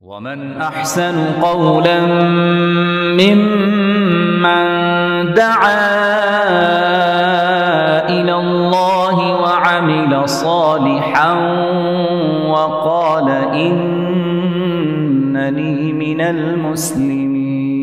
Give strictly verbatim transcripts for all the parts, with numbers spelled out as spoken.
ومن أحسن قولا ممن دعا إلى الله وعمل صالحا وقال إنني من المسلمين.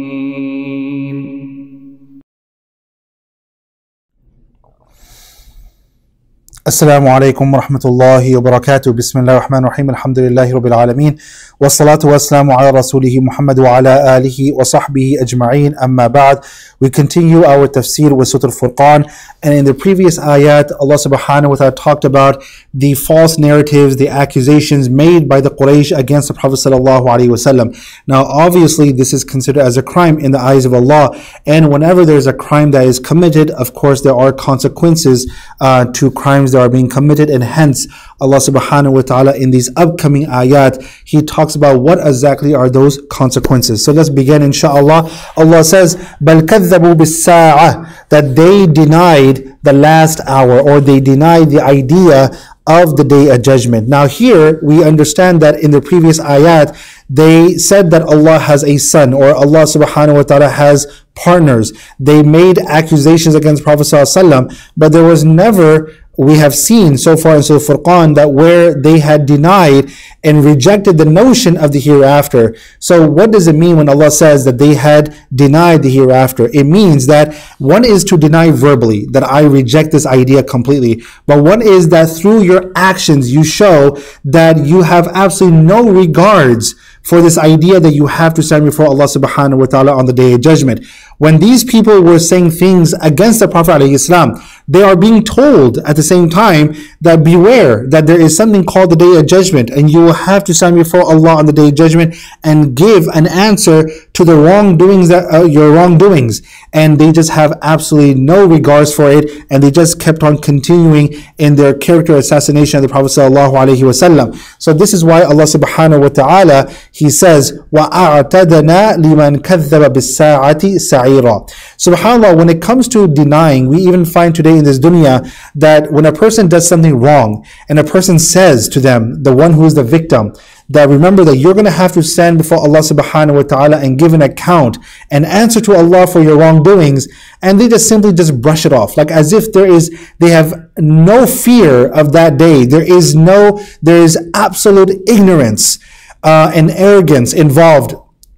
Assalamu alaikum wa rahmatullahi wa barakatuh. Bismillahir Rahmanir Rahim. Alhamdulillahi Rabbil Alameen. Wassalatu wassalamu ala rasulihi Muhammad wa ala alihi wa sahbihi ajma'een. Amma ba'd. We continue our tafsir with Surah Al-Furqan. And in the previous ayat, Allah subhanahu wa ta'ala talked about the false narratives, the accusations made by the Quraysh against the Prophet sallallahu alaihi wasallam. Now, obviously, this is considered as a crime in the eyes of Allah. And whenever there's a crime that is committed, of course, there are consequences uh, to crimes that are being committed, and hence Allah subhanahu wa ta'ala in these upcoming ayat, He talks about what exactly are those consequences. So let's begin inshaAllah. Allah says, بَلْ كَذَّبُوا بِالسَّاعَةِ, that they denied the last hour, or they denied the idea of the day of judgment. Now here we understand that in the previous ayat they said that Allah has a son, or Allah subhanahu wa ta'ala has partners. They made accusations against Prophet sallallahu alaihi wasallam, but there was never, we have seen so far in Surah Furqan, that where they had denied and rejected the notion of the hereafter. So what does it mean when Allah says that they had denied the hereafter? It means that one is to deny verbally, that I reject this idea completely. But one is that through your actions you show that you have absolutely no regards for this idea that you have to stand before Allah subhanahu wa ta'ala on the day of judgment. When these people were saying things against the Prophet alayhi salam, they are being told at the same time that beware, that there is something called the day of judgment, and you will have to stand before Allah on the day of judgment and give an answer to the wrongdoings, that uh, your wrongdoings. And they just have absolutely no regards for it, and they just kept on continuing in their character assassination of the Prophet sallallahu alaihi wasallam. So this is why Allah subhanahu wa ta'ala, He says, وَأَعْتَدْنَا لِمَنْ كَذَّبَ بِالسَّاعَةِ سَعِيرًا. SubhanAllah, when it comes to denying, we even find today in this dunya that when a person does something wrong and a person says to them, the one who is the victim, that remember that you're going to have to stand before Allah subhanahu wa ta'ala and give an account and answer to Allah for your wrongdoings, and they just simply just brush it off, like as if there is, they have no fear of that day. There is no, there is absolute ignorance uh, and arrogance involved.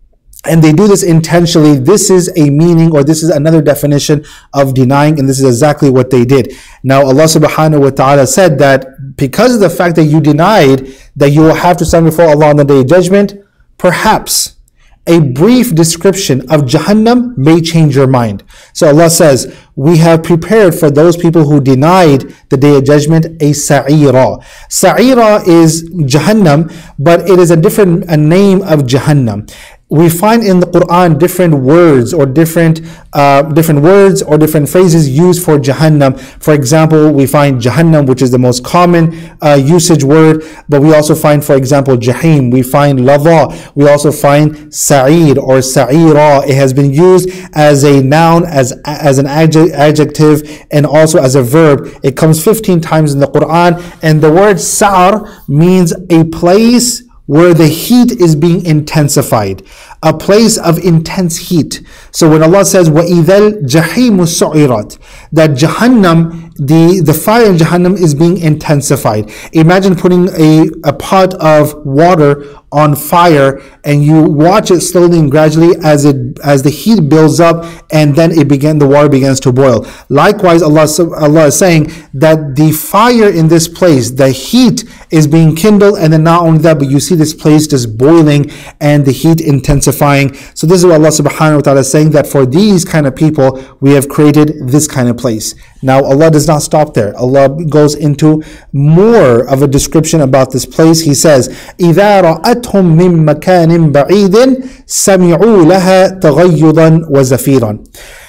And they do this intentionally. This is a meaning, or this is another definition of denying, and this is exactly what they did. Now Allah subhanahu wa ta'ala said that because of the fact that you denied that you will have to stand before Allah on the day of judgment, perhaps a brief description of Jahannam may change your mind. So Allah says, we have prepared for those people who denied the day of judgment a sa'ira. Sa'ira is Jahannam, but it is a different a name of Jahannam. We find in the Quran different words or different uh, different words or different phrases used for Jahannam. For example, we find Jahannam, which is the most common uh, usage word, but we also find, for example, Jahim. We find Lava. We also find Sa'id or Sa'ira. It has been used as a noun, as as an adjective, and also as a verb. It comes fifteen times in the Quran, and the word Sa'ar means a place where the heat is being intensified, a place of intense heat. So when Allah says, وَإِذَا الْجَحِيمُ سُعِرَتْ, that Jahannam, the, the fire in Jahannam is being intensified. Imagine putting a, a pot of water on fire, and you watch it slowly and gradually as it as the heat builds up, and then it begin the water begins to boil. Likewise, Allah Allah is saying that the fire in this place, the heat is being kindled, and then not only that, but you see this place just boiling and the heat intensifying. So this is what Allah subhanahu wa ta'ala is saying, that for these kind of people we have created this kind of place. Now Allah does not stop there. Allah goes into more of a description about this place. He says, إِذَا رَأَتْهُمْ مِنْ مَكَانٍ بَعِيدٍ سَمِعُوا لَهَا تَغَيُّضًا وَزَفِيرًا.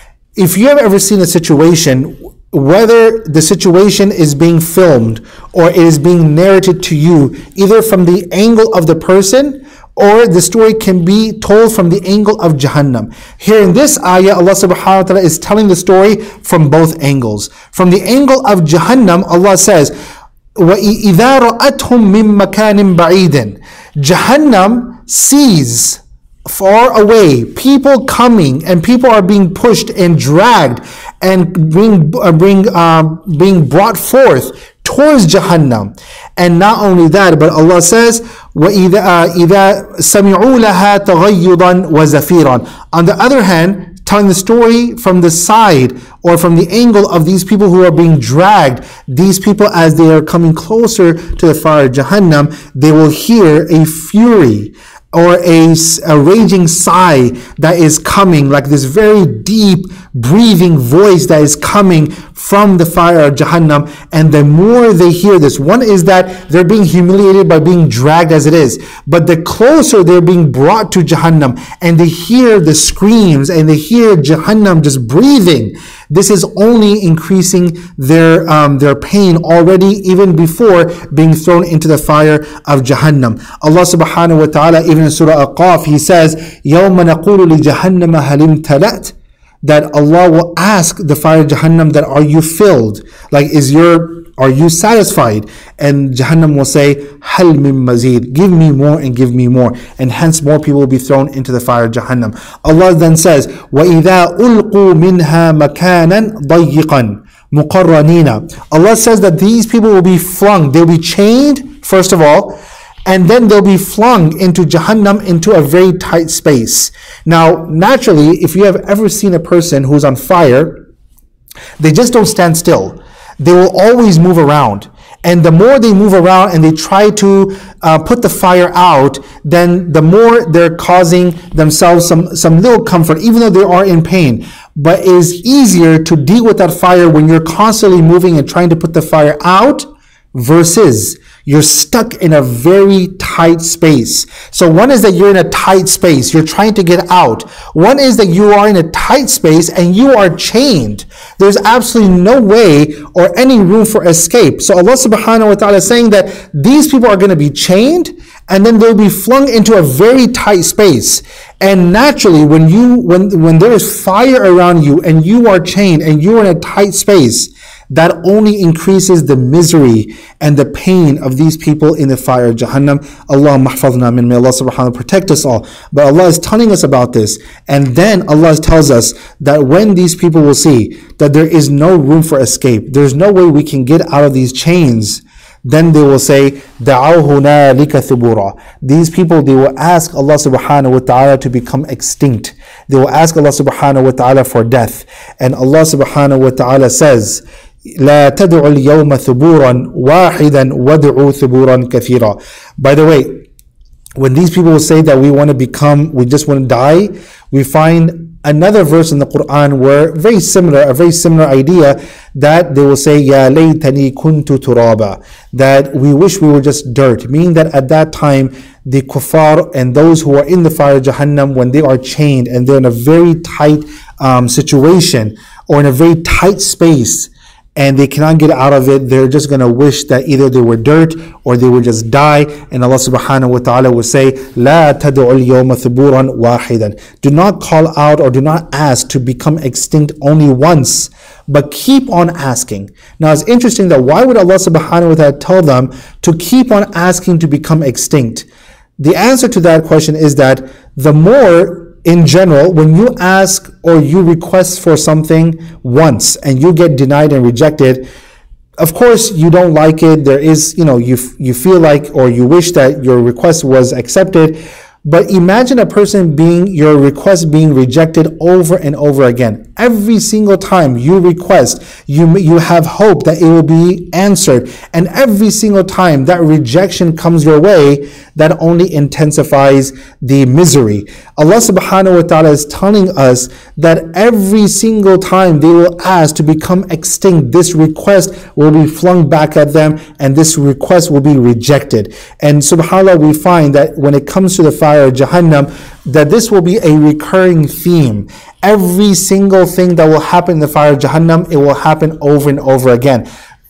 If you have ever seen a situation, whether the situation is being filmed or it is being narrated to you, either from the angle of the person, or the story can be told from the angle of Jahannam. Here in this ayah, Allah subhanahu wa ta'ala is telling the story from both angles. From the angle of Jahannam, Allah says, وَإِذَا رَأَتْهُمْ مِنْ مَكَانٍ بَعِيدٍ. Jahannam sees far away people coming, and people are being pushed and dragged and being, uh, being, uh, being brought forth towards Jahannam. And not only that, but Allah says, وَإِذَا إِذَا سَمِعُوا لَهَا تَغَيُّضًا وَزَفِيرًا. On the other hand, telling the story from the side or from the angle of these people who are being dragged, these people as they are coming closer to the fire of Jahannam, they will hear a fury or a, a raging sigh that is coming, like this very deep breathing voice that is coming from the fire of Jahannam. And the more they hear this, one is that they're being humiliated by being dragged as it is, but the closer they're being brought to Jahannam and they hear the screams and they hear Jahannam just breathing, this is only increasing their um, their pain already, even before being thrown into the fire of Jahannam. Allah subhanahu wa ta'ala, even in Surah Al-Qaf, He says, يَوْمَ نَقُولُ لِجَهَنَّمَ هَلِ امْتَلَأْتِ, that Allah will ask the fire of Jahannam that, are you filled? Like, is your, are you satisfied? And Jahannam will say, هَلْ مِن مَزِيد, give me more and give me more. And hence more people will be thrown into the fire of Jahannam. Allah then says, وَإِذَا أُلْقُوا مِنْهَا مَكَانًا ضَيِّقًا مُقَرَّنِينَ. Allah says that these people will be flung, they'll be chained, first of all, and then they'll be flung into Jahannam, into a very tight space. Now, naturally, if you have ever seen a person who's on fire, they just don't stand still. They will always move around. And the more they move around and they try to uh, put the fire out, then the more they're causing themselves some, some little comfort, even though they are in pain. But it is easier to deal with that fire when you're constantly moving and trying to put the fire out, versus you're stuck in a very tight space. So one is that you're in a tight space, you're trying to get out. One is that you are in a tight space and you are chained. There's absolutely no way or any room for escape. So Allah subhanahu wa ta'ala is saying that these people are going to be chained and then they'll be flung into a very tight space. And naturally, when you when when there is fire around you and you are chained and you're in a tight space, that only increases the misery and the pain of these people in the fire of Jahannam. Allah mahfazna min, may Allah subhanahu wa ta'ala protect us all. But Allah is telling us about this. And then Allah tells us that when these people will see that there is no room for escape, there's no way we can get out of these chains, then they will say, دَعَوْهُ نَالِكَ ثُبُورًا. These people, they will ask Allah subhanahu wa ta'ala to become extinct. They will ask Allah subhanahu wa ta'ala for death. And Allah subhanahu wa ta'ala says, لا تدعوا اليوم ثبورا واحدا وادعوا ثبورا كثيرا. By the way, when these people will say that we want to become, we just want to die, we find another verse in the Quran where very similar, a very similar idea, that they will say, Ya laytani kuntu turaba, that we wish we were just dirt, meaning that at that time the kuffar and those who are in the fire of Jahannam, when they are chained and they're in a very tight um, situation or in a very tight space, and they cannot get out of it, they're just going to wish that either they were dirt or they would just die. And Allah subhanahu wa ta'ala will say, لا تدعوا اليوم ثبورا واحدا. Do not call out or do not ask to become extinct only once, but keep on asking. Now it's interesting that why would Allah subhanahu wa ta'ala tell them to keep on asking to become extinct? The answer to that question is that the more, in general, when you ask or you request for something once and you get denied and rejected, of course you don't like it. There is, you know, you you feel like or you wish that your request was accepted. But imagine a person being, your request being rejected over and over again. Every single time you request, you, you have hope that it will be answered. And every single time that rejection comes your way, that only intensifies the misery. Allah subhanahu wa ta'ala is telling us that every single time they will ask to become extinct, this request will be flung back at them and this request will be rejected. And subhanAllah, we find that when it comes to the fire of Jahannam, that this will be a recurring theme. Every single thing that will happen in the fire of Jahannam, it will happen over and over again.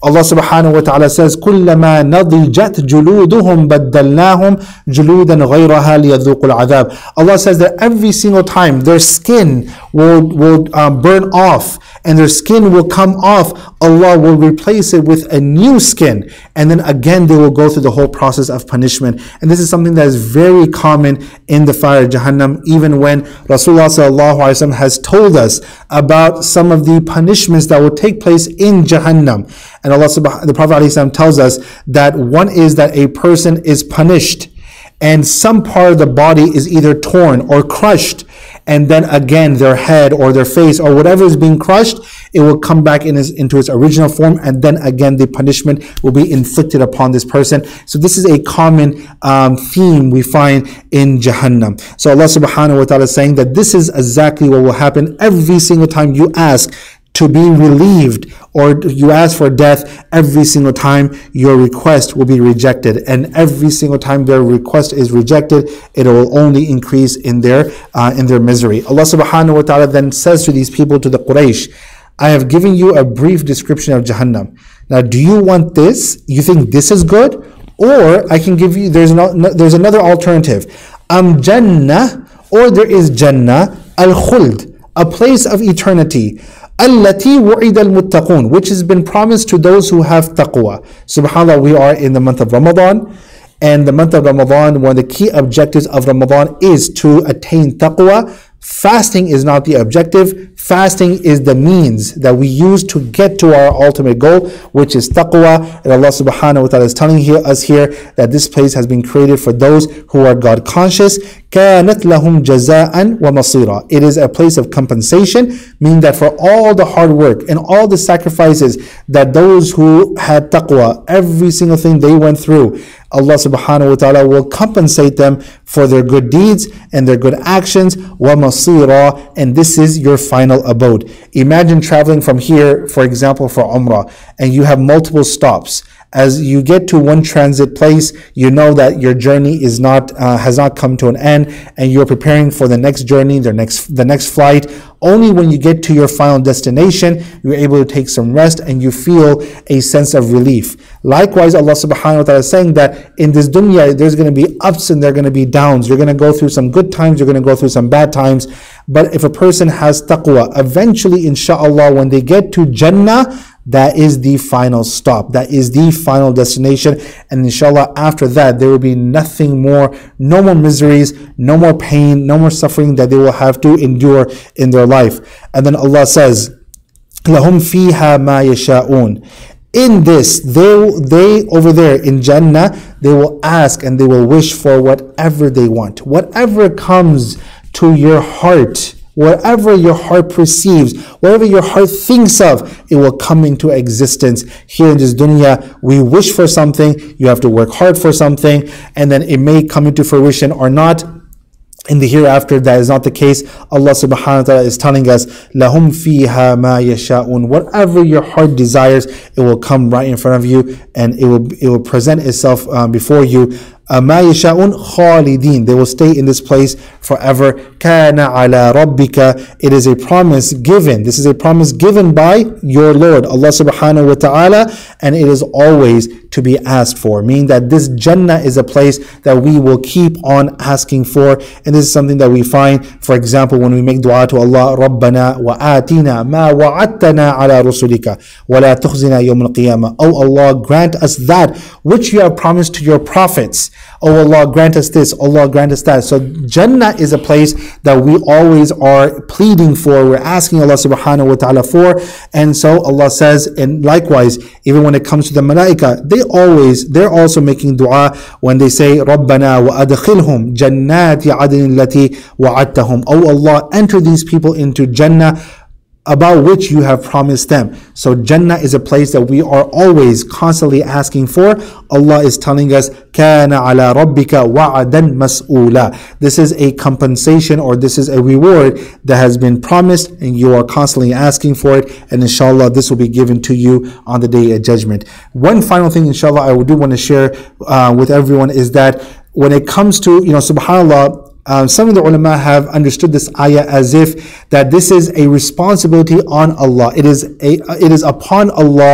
Allah subhanahu wa ta'ala says, كُلَّمَا نَضِجَتْ جُلُودُهُمْ بَدَّلْنَاهُمْ جُلُودًا غَيْرَهَا لِيَذُوقُوا الْعَذَابِ. Allah says that every single time their skin will, will uh, burn off and their skin will come off, Allah will replace it with a new skin. And then again, they will go through the whole process of punishment. And this is something that is very common in the fire of Jahannam, even when Rasulullah sallallahu alaihi wasallam has told us about some of the punishments that will take place in Jahannam. And Allah subhanahu, the Prophet ﷺ tells us that one is that a person is punished and some part of the body is either torn or crushed, and then again their head or their face or whatever is being crushed, it will come back in its, into its original form, and then again the punishment will be inflicted upon this person. So this is a common um, theme we find in Jahannam. So Allah subhanahu wa ta'ala is saying that this is exactly what will happen every single time you ask to be relieved or you ask for death. Every single time your request will be rejected, and every single time their request is rejected, it will only increase in their uh, in their misery. Allah subhanahu wa ta'ala then says to these people, to the Quraysh, I have given you a brief description of Jahannam. Now, do you want this? You think this is good? Or I can give you, there's no, no, there's another alternative. Am Jannah, or there is Jannah, al-Khuld, a place of eternity. Allati wu'ida al-muttaqun, which has been promised to those who have taqwa. SubhanAllah, we are in the month of Ramadan, and the month of Ramadan, one of the key objectives of Ramadan is to attain taqwa. Fasting is not the objective. Fasting is the means that we use to get to our ultimate goal, which is taqwa. And Allah subhanahu wa ta'ala is telling here, us here that this place has been created for those who are God conscious. كَانَتْ لَهُمْ جَزَاءً وَمَصِيرًا. It is a place of compensation, meaning that for all the hard work and all the sacrifices that those who had taqwa, every single thing they went through, Allah subhanahu wa ta'ala will compensate them for their good deeds and their good actions. وَمَصِيرًا. And this is your final abode. Imagine traveling from here, for example, for Umrah, and you have multiple stops. As you get to one transit place, you know that your journey is not uh, has not come to an end, and you're preparing for the next journey, the next the next flight. Only when you get to your final destination, you're able to take some rest and you feel a sense of relief. Likewise, Allah subhanahu wa ta'ala is saying that in this dunya, there's going to be ups and there are going to be downs. You're going to go through some good times, you're going to go through some bad times. But if a person has taqwa, eventually, inshallah, when they get to Jannah, that is the final stop. That is the final destination. And inshallah, after that, there will be nothing more, no more miseries, no more pain, no more suffering that they will have to endure in their life. And then Allah says, لَهُمْ فِيهَا مَا يَشَاءُونَ. In this, they, they over there in Jannah, they will ask and they will wish for whatever they want. Whatever comes to your heart, whatever your heart perceives, whatever your heart thinks of, it will come into existence. Here in this dunya, we wish for something, you have to work hard for something, and then it may come into fruition or not. In the hereafter, that is not the case. Allah subhanahu wa ta'ala is telling us, لَهُمْ فِيهَا مَا يَشَاءُونَ. Whatever your heart desires, it will come right in front of you, and it will it will present itself um, before you. مَا يَشَاءُونَ خَالِدِينَ. They will stay in this place forever. كَانَ عَلَى رَبِّكَ. It is a promise given. This is a promise given by your Lord, Allah subhanahu wa ta'ala, and it is always to be asked for. Meaning that this Jannah is a place that we will keep on asking for. And this is something that we find, for example, when we make dua to Allah, رَبَّنَا وَآتِنَا مَا وَعَدْتَنَا عَلَى رُسُلِكَ وَلَا تُخْزِنَا يَوْمَ الْقِيَامَةِ. Oh Allah, grant us that which you have promised to your prophets. Oh Allah, grant us this. Allah, grant us that. So Jannah is a place that we always are pleading for. We're asking Allah subhanahu wa ta'ala for. And so Allah says, and likewise, even when it comes to the malaika, they always, they're also making dua when they say, رَبَّنَا وَأَدْخِلْهُمْ جَنَّاتِ عَدْنٍ الَّتِي وَعَدْتَهُمْ. Oh Allah, enter these people into Jannah about which you have promised them. So Jannah is a place that we are always constantly asking for. Allah is telling us, كَانَ عَلَى رَبِّكَ وَعَدًا مَسْئُولًا. This is a compensation, or this is a reward that has been promised, and you are constantly asking for it, and inshallah this will be given to you on the day of judgment. One final thing inshallah I do want to share uh, with everyone is that when it comes to, you know, subhanAllah, Um, some of the ulama have understood this ayah as if that this is a responsibility on Allah. It is a, it is upon Allah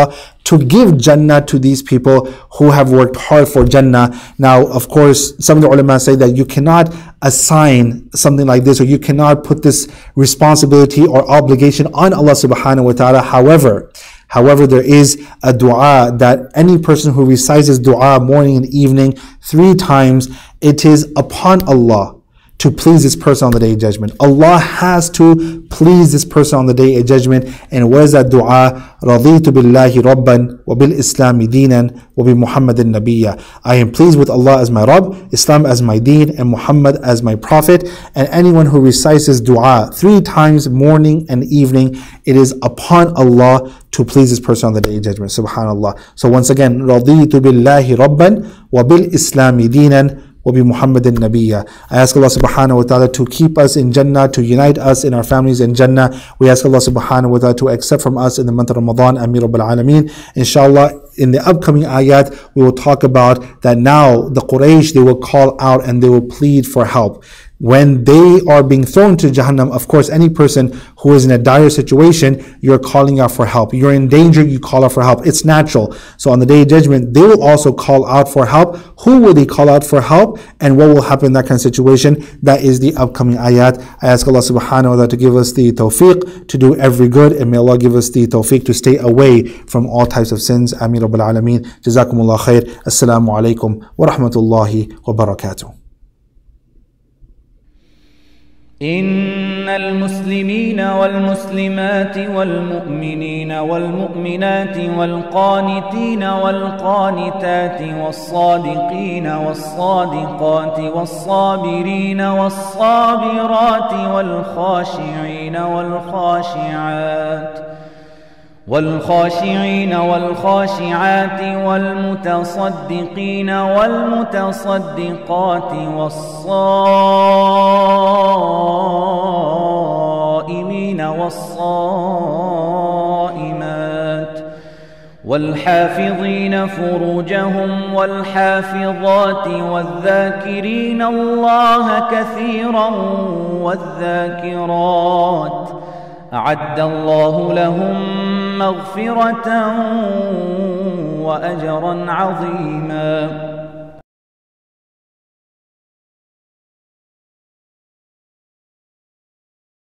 to give Jannah to these people who have worked hard for Jannah. Now, of course, some of the ulama say that you cannot assign something like this, or you cannot put this responsibility or obligation on Allah subhanahu wa ta'ala. However, However, there is a dua that any person who recites this dua morning and evening three times, it is upon Allah to please this person on the Day of Judgment. Allah has to please this person on the Day of Judgment. And what is that dua? رَضِيتُ بِاللَّهِ رَبًّا وَبِالْإِسْلَامِ دِينًا وَبِمُحَمَّدٍ نَبِيًّا. I am pleased with Allah as my Rabb, Islam as my deen, and Muhammad as my prophet. And anyone who recites this dua three times morning and evening, it is upon Allah to please this person on the Day of Judgment. Subhanallah. So once again, رَضِيتُ بِاللَّهِ رَبًّا وَبِالْإِسْلَامِ دِينًا وَبِ مُحَمَّدٍ نَبِيًّا. I ask Allah subhanahu wa ta'ala to keep us in Jannah, to unite us in our families in Jannah. We ask Allah subhanahu wa ta'ala to accept from us in the month of Ramadan. Ameen Rabbil Alameen. Inshallah, in the upcoming ayat, we will talk about that now the Quraysh, they will call out and they will plead for help. When they are being thrown to Jahannam, of course, any person who is in a dire situation, you're calling out for help. You're in danger, you call out for help. It's natural. So on the Day of Judgment, they will also call out for help. Who will they call out for help? And what will happen in that kind of situation? That is the upcoming ayat. I ask Allah subhanahu wa ta'ala to give us the tawfiq to do every good, and may Allah give us the tawfiq to stay away from all types of sins. Ameen Rabbil Alameen. Jazakumullah khair. Assalamu alaikum wa rahmatullahi wa barakatuh. إن المسلمين والمسلمات والمؤمنين والمؤمنات والقانتين والقانتات والصادقين والصادقات والصابرين والصابرات والخاشعين والخاشعات والخاشعين والخاشعات والمتصدقين والمتصدقات والصائمين والصائمات والحافظين فروجهم والحافظات والذاكرين الله كثيرا والذاكرات أعد الله لهم مغفرة وأجرا عظيما.